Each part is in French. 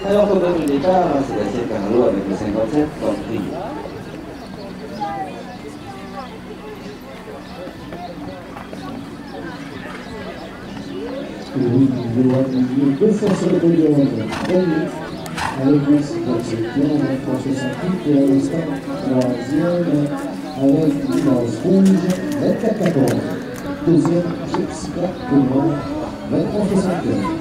Alors, comme le départ, Sébastien Carlo avec le 57, compris. Oui, il a gagné 2 fois sur le podium, premier avec le 57, avec 368 et à l'instant, troisième avec l'immense rouge, 24-14. Deuxième, Jessica Coulon, 23-75.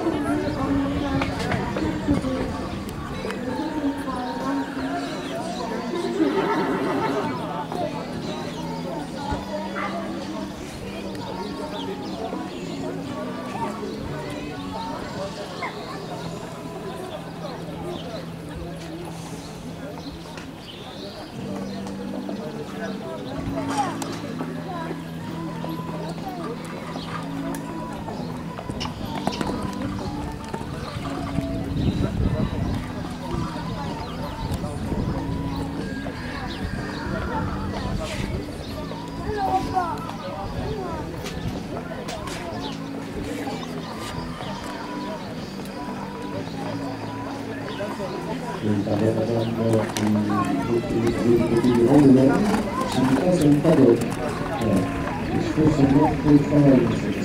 Si tu passes un paddock, je fais ce nom de travail.